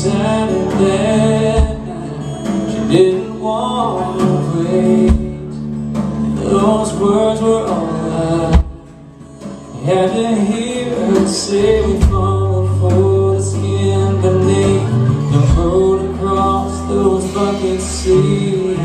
decided that night she didn't want to wait. Those words were all I had to hear her say. Falling for the skin beneath the road across those bucket seas.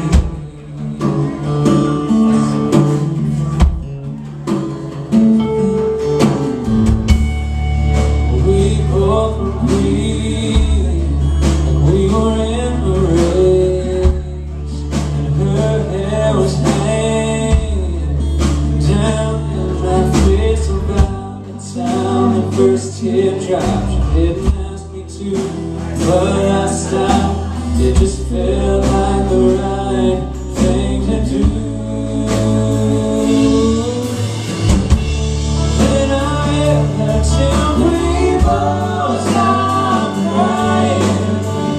We both were breathing like we were in a race, and her hair was hanging down in my face. About the time the first teardrop, she didn't ask me to, but I stopped. It just felt like the right thing to do. Then I had till we both stopped crying,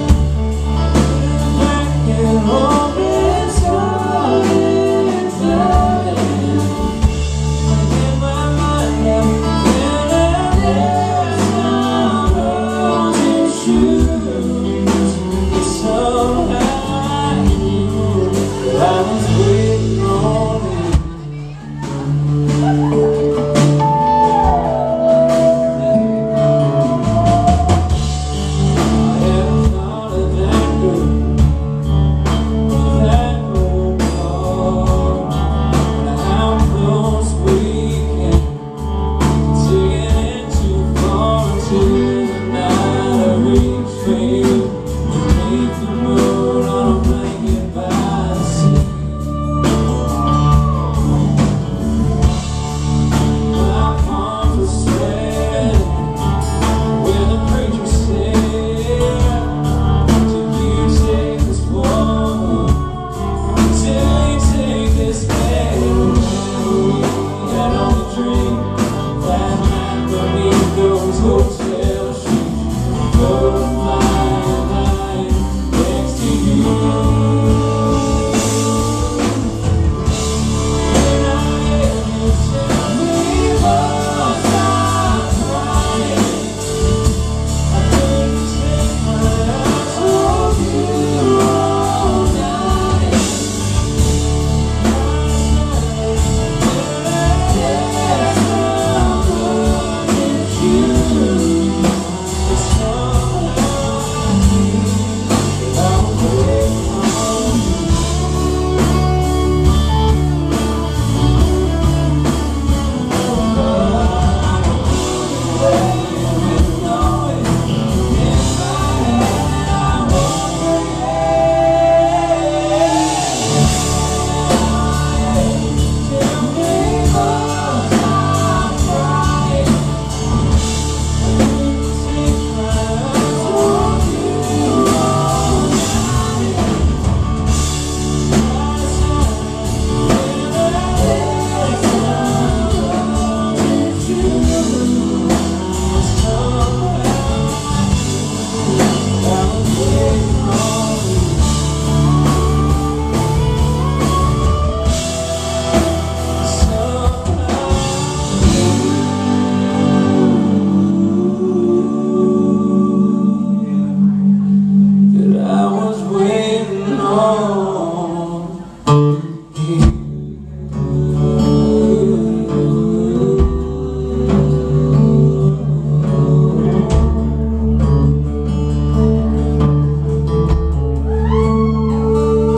back and home and started flooding. In my mind I felt that there's some rosy shoes, but somehow I knew that I was waiting on you.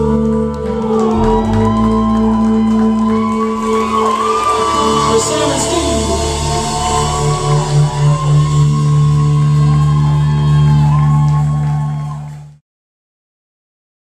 Seven